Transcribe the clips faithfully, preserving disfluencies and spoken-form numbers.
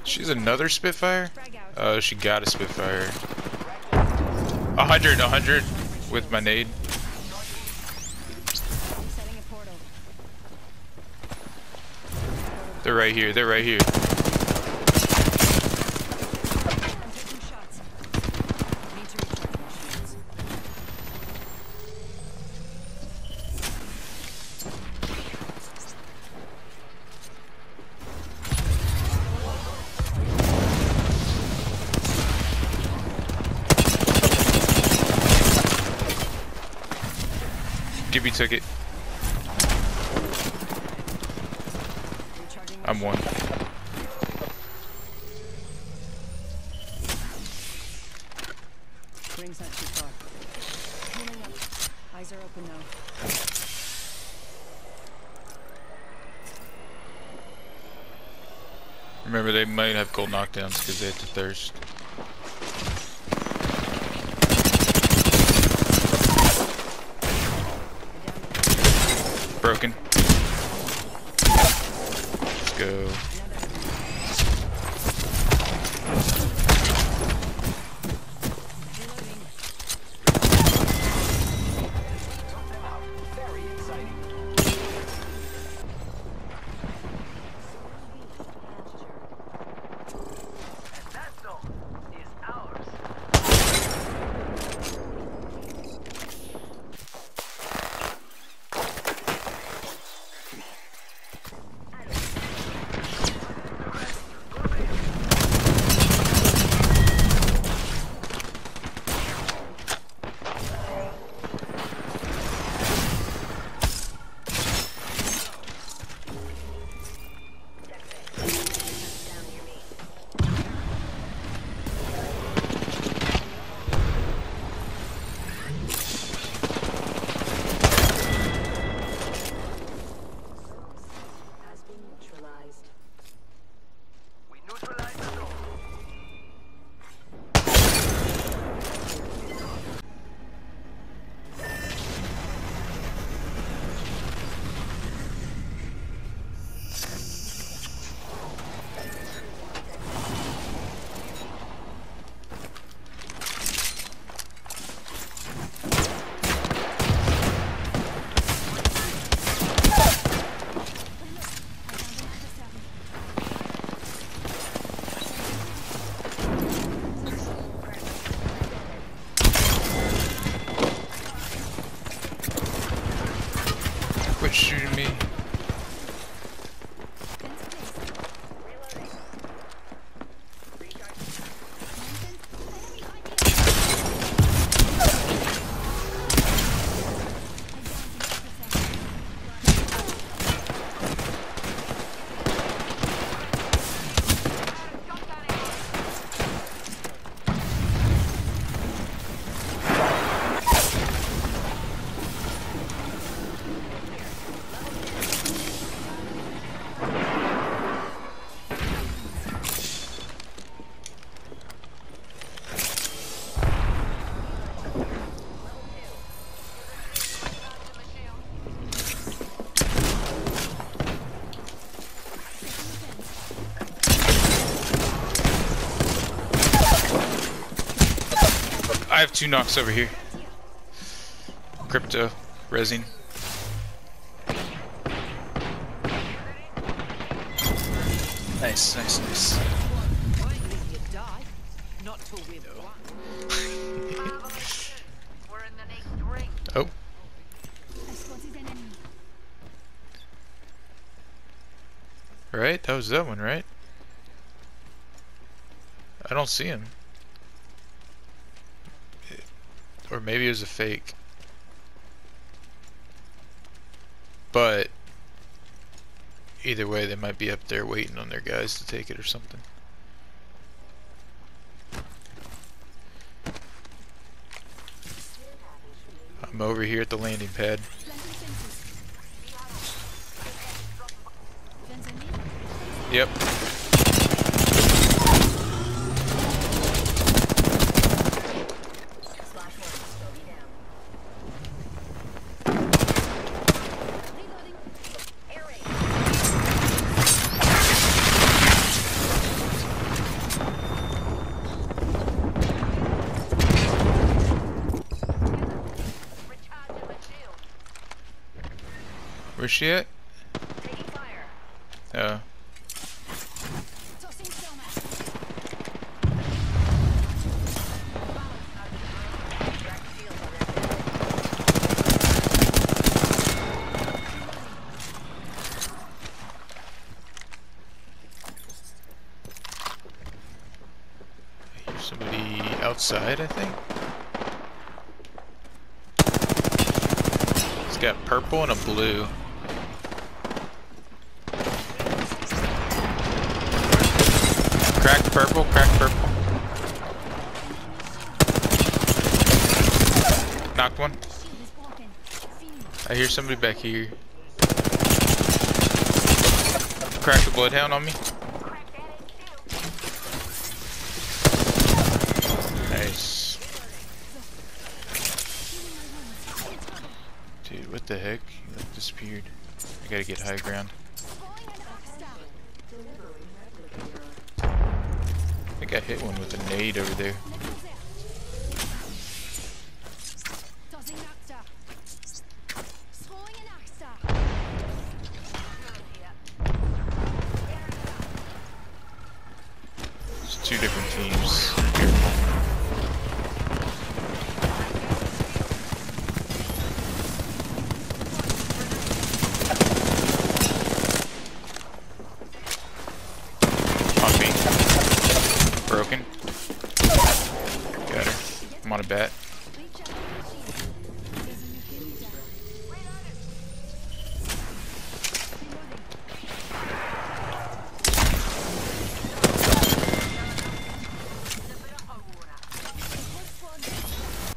She's another Spitfire? Oh, she got a Spitfire. A hundred, a hundred with my nade. They're right here, they're right here. Gibby took it. I'm one. Ring's not too far. Healing up. Eyes are open now. Remember, they might have cold knockdowns because they have to thirst. Broken. Let's go. Quit shooting me. I have two knocks over here. Crypto, resin. Nice, nice, nice. Oh. Right, that was that one, right? I don't see him. Or maybe it was a fake. But either way, they might be up there waiting on their guys to take it or something. I'm over here at the landing pad. Yep. Where's she at? Taking fire. Oh. Tossing thermite. I hear somebody outside, I think. It's got purple and a blue. Cracked purple, cracked purple. Knocked one. Shield is broken. Feeling. I hear somebody back here. Cracked the bloodhound on me. Nice. Dude, what the heck? He like disappeared. I gotta get high ground. Throwing an arc star. I think I hit one with a nade over there. Tossing arc star. Throwing an arc star. It's two different teams. Careful. On me. Broken. Got her. I'm on a bat. Reach out for the shield. Raising your shield down. Reloading. The whole squad.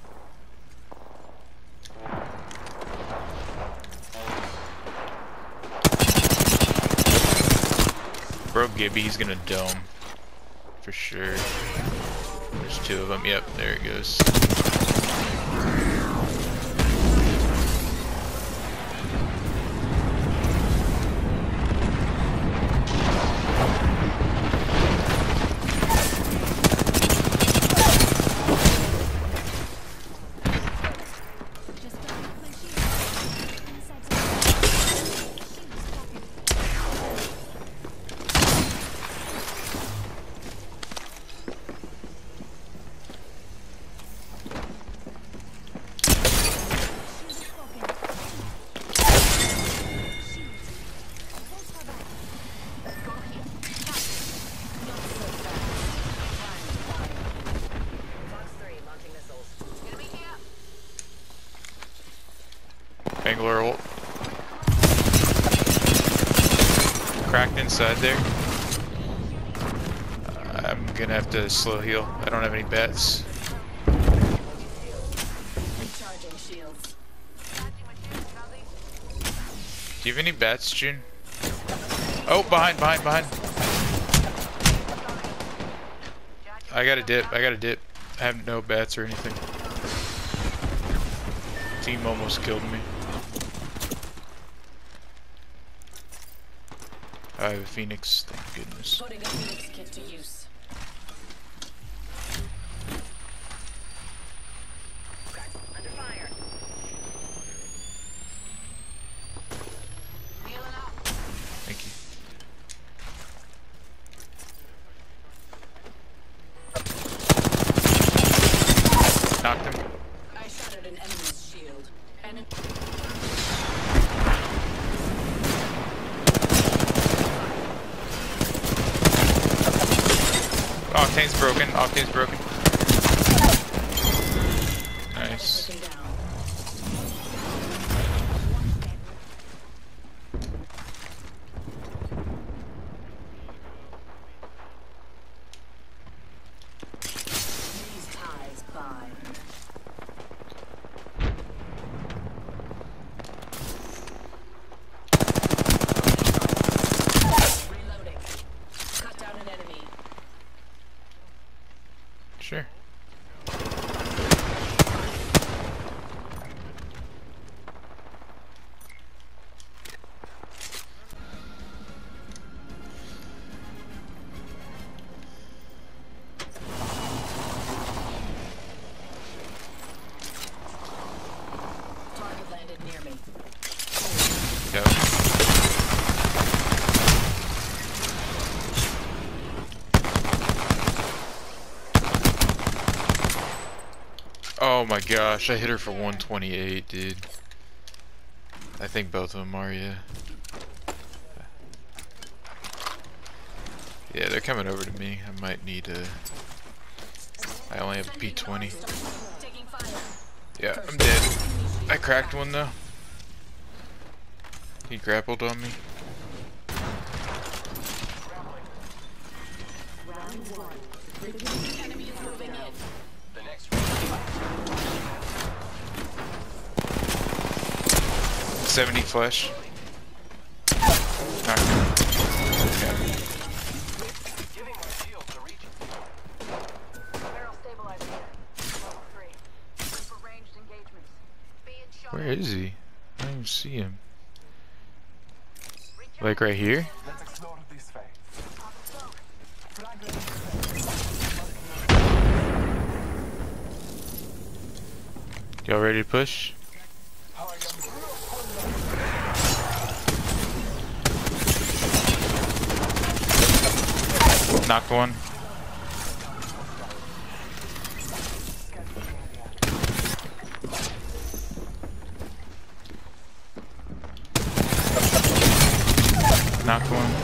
Bro Gibby, he's gonna dome. For sure. There's two of them. Yep, there it goes. Just got my shield. Inside the shield is broken. Shield is broken. Shield. Won't survive. Fox three launching missiles. Enemy here. Bangalore ult. Cracked inside there. Uh, I'm gonna have to slow heal. I don't have any bats. Recharging shields. Do you have any bats, June? Oh, behind, behind, behind. I got a dip. I got a dip. I have no bats or anything. Team almost killed me. I have a Phoenix, thank goodness. Putting a Phoenix kit to use. Crack. Under fire. Healing up. Thank you. Knocked him. I shattered an enemy's shield. Enemy. Octane's broken. Octane's broken. Nice. Taken down. These ties bind. Reloading. Cut down an enemy. my gosh, I hit her for one twenty-eight, dude. I think both of them are, yeah. Yeah, they're coming over to me. I might need a... I only have a P twenty. Yeah, I'm dead. I cracked one though. He grappled on me. seventy flesh. Knocked him. Okay. Where is he? I don't even see him. Like right here? Y'all ready to push? Knocked one. Knocked one.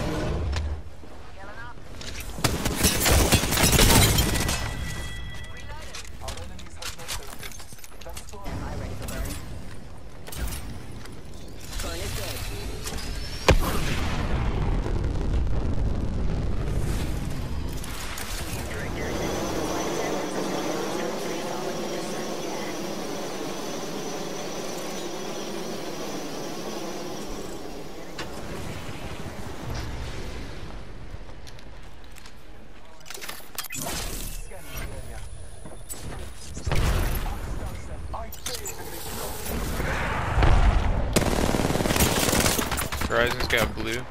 Horizon's got blue.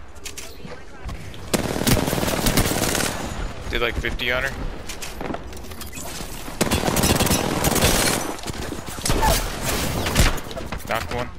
Did like fifty on her. Knocked one.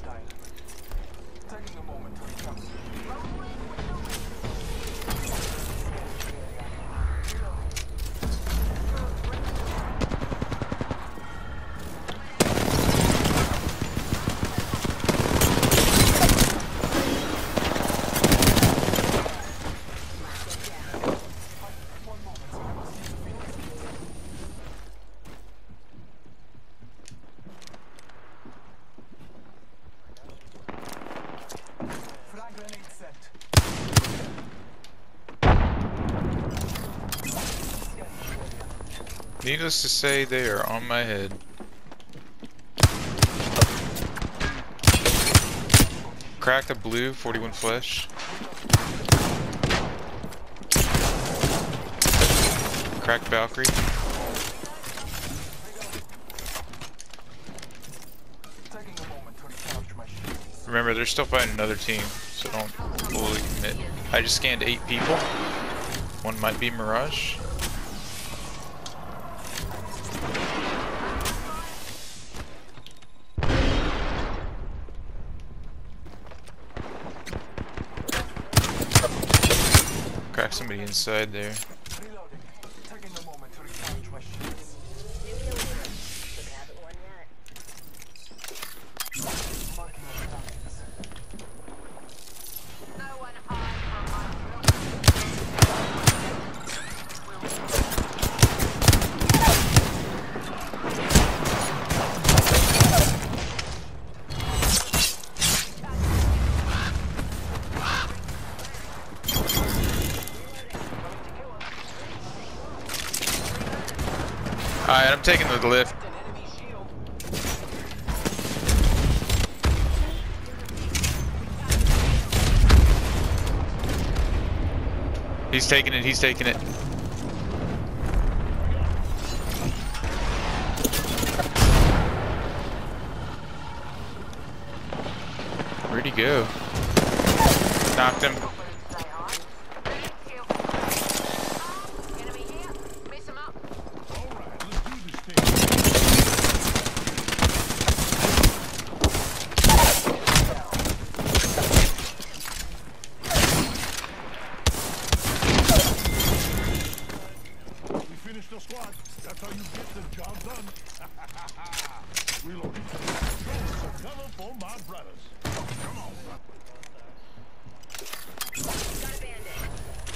Needless to say, they are on my head. Cracked a blue, forty-one flesh. Cracked Valkyrie. Remember, they're still fighting another team, so don't fully commit. I just scanned eight people. One might be Mirage. Crack somebody inside there. Alright, I'm taking the lift. He's taking it, he's taking it. Where'd he go? Knocked him. Finish the squad. That's how you get the job done. Reloading. Cover for my brothers. Come on. Got a bandit.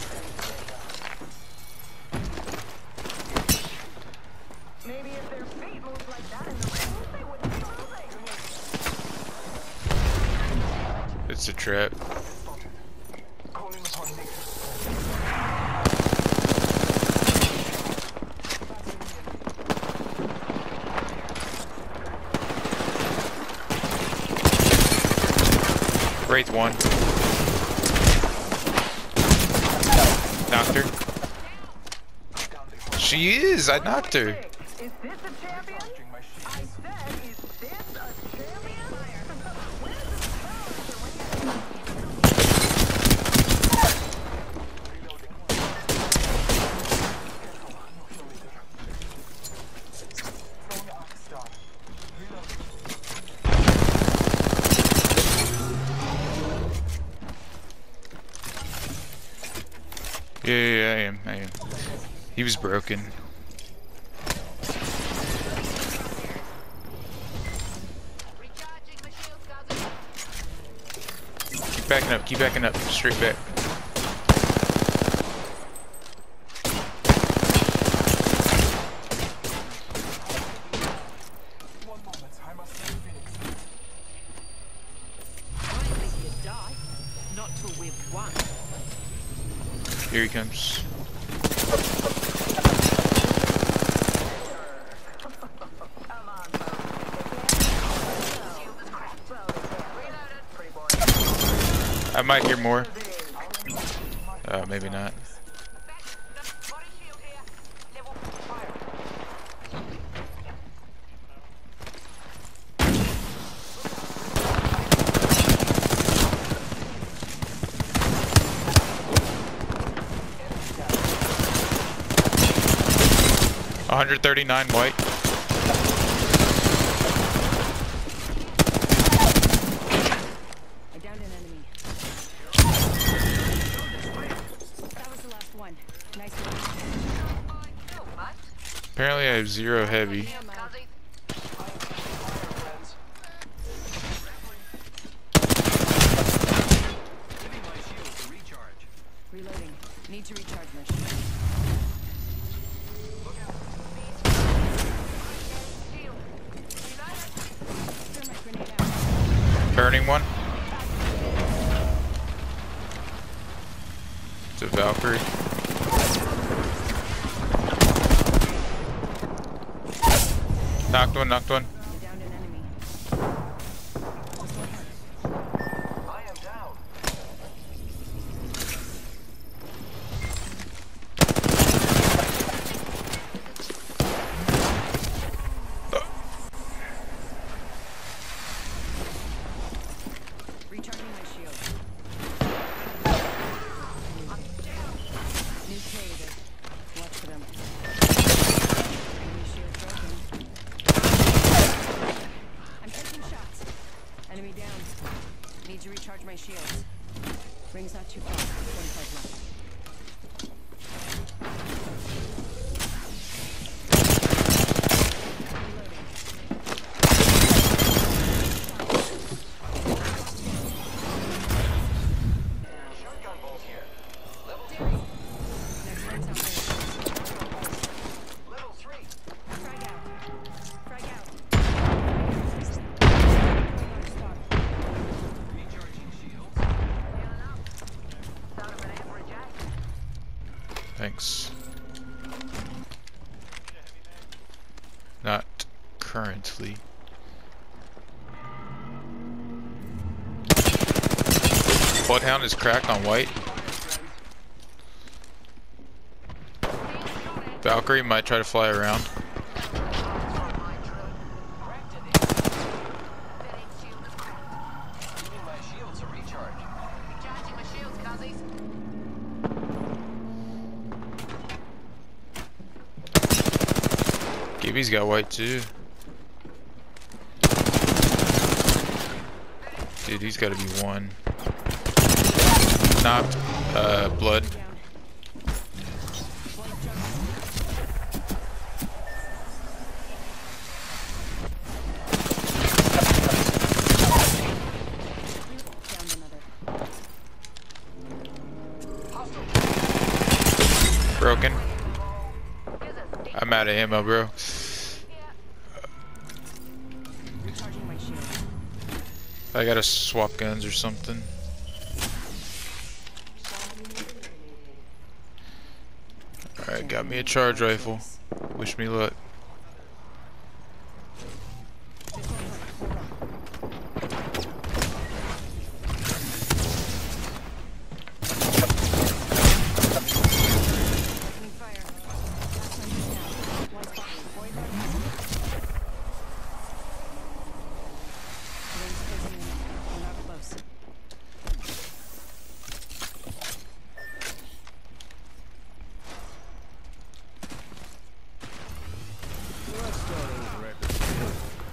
Maybe if their feet moved like that in the ring, they wouldn't be losing. It's a trap. Wraith one. Knocked her. She is! I knocked her. Is this a champion? I said, is this a champion? Where's the Yeah, yeah, yeah, I am, I am. He was broken. Recharging my shields, guys. Keep backing up, keep backing up, straight back. Finally you die. Not till we've won. Here he comes. I might hear more. Uh, maybe not. Body shield here. Level fire. one thirty-nine white. I downed an enemy. That was the last one. Nice one. Apparently I have zero heavy. Reloading. Need to recharge my shield. Thermite grenade out. Burning one. It's a Valkyrie. Knocked one, knocked one. I downed an enemy. I am down. Recharging my shield. New cave. Watch for them. Enemy shield broken. I'm taking shots. Enemy down. Need to recharge my shields. Ring's not too far. twenty-five left. Shotgun bolt here. Next ring's out there. Level three. Frag out. Frag out. Recharging shields. Sound of an amber jack. Thanks. Not currently. Bloodhound is cracked on white. Valkyrie might try to fly around. Giving my shields a recharge. Recharging my shields, cuzzies. Gibby's got white too. Dude, he's gotta be one. Knocked. Uh, blood. Down. Blake jump. Broken. I'm out of ammo, bro. Recharging my shield. I gotta swap guns or something. Alright, got me a charge rifle. Wish me luck. Opening fire. Last one just now. One spot. Rings closing in. We're not close. Let's start over at the beginning.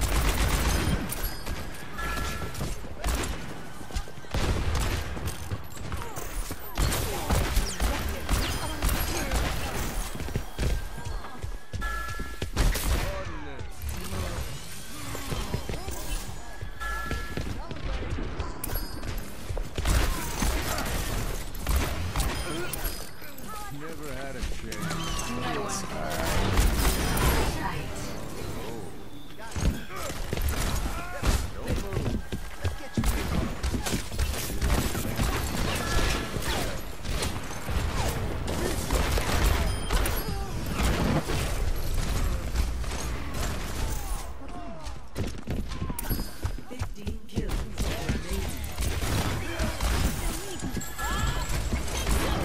Never had a chance.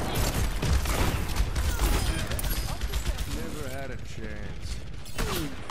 Never had a chance.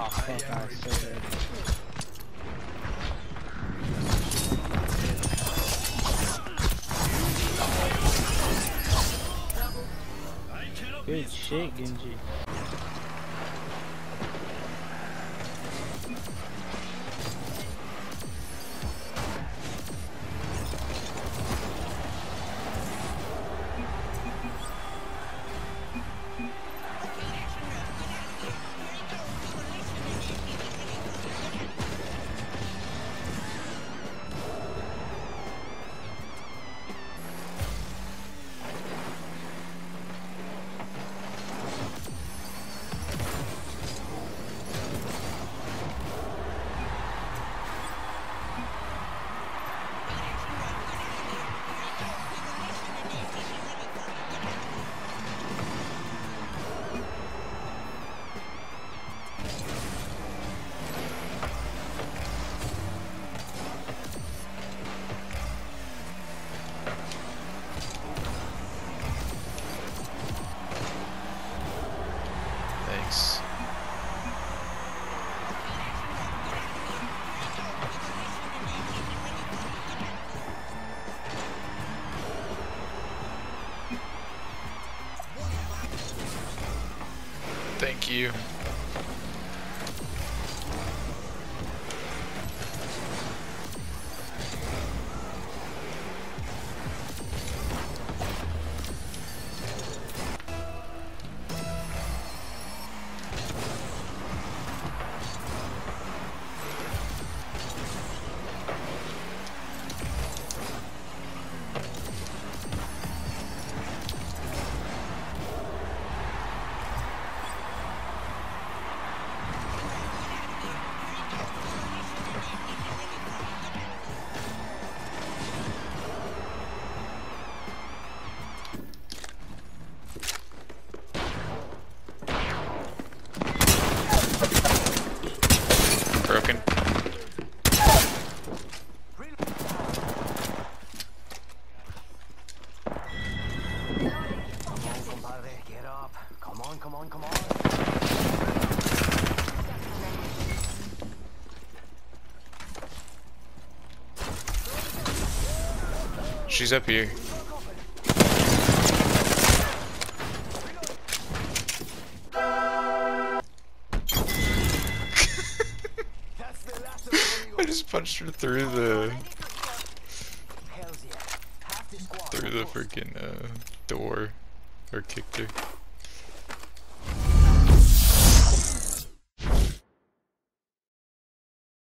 Oh fuck, I was so dead. Good shit, Genji. Thanks. Thank you. Broken. Compadre, get up. Come on, come on, come on. She's up here. I just punched her through the Hells yeah. Half the squad. through the freaking uh, door, or kicked her.